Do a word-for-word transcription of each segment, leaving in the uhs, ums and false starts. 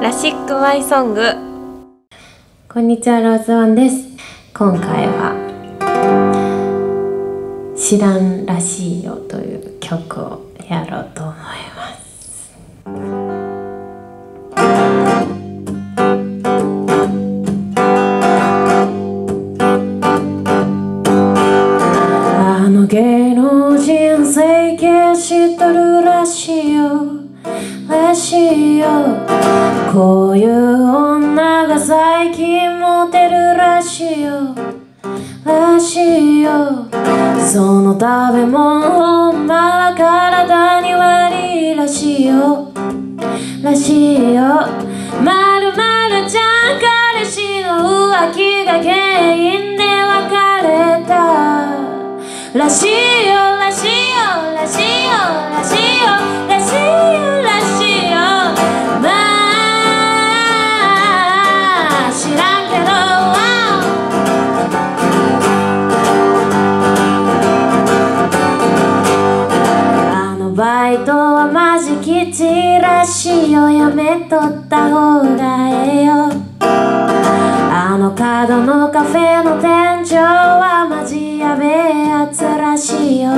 ラシックマイソング。 こんにちは、ローズワンです。今回は知らんらしいよという曲をやろうと思います。あの芸能人整形しとるらしいよらしいよ、こういう女が最近モテるらしいよらしいよ、その食べ物ほんまは体に悪いらしいよらしいよ、まるまるちゃん彼氏の浮気が原因で別れたらしいよらしいよらしいよらしいよらしいよらしいよ、まあ知らんけどあのバイトはマジきついらしいよ、やめとった方がええよ、あの角のカフェの店長はマジやべえやつらしいよ、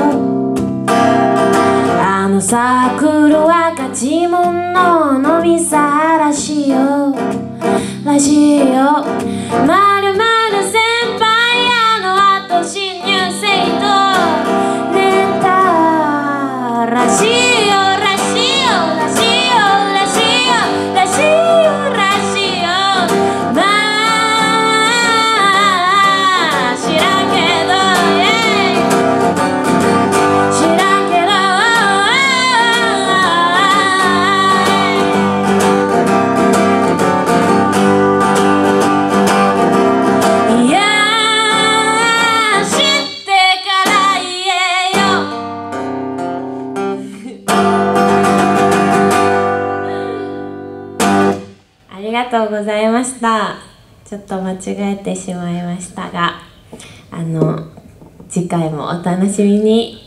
あのサークルはガチモンの飲みさらしいよらしいよ、まるまる先輩あの後新入生と寝たらしいよらしいよらしいよらしいよらしいよらしいよ、まあ知らんけど知らんけどいや知ってから言えよありがとうございました。ちょっと間違えてしまいましたが、あの次回もお楽しみに。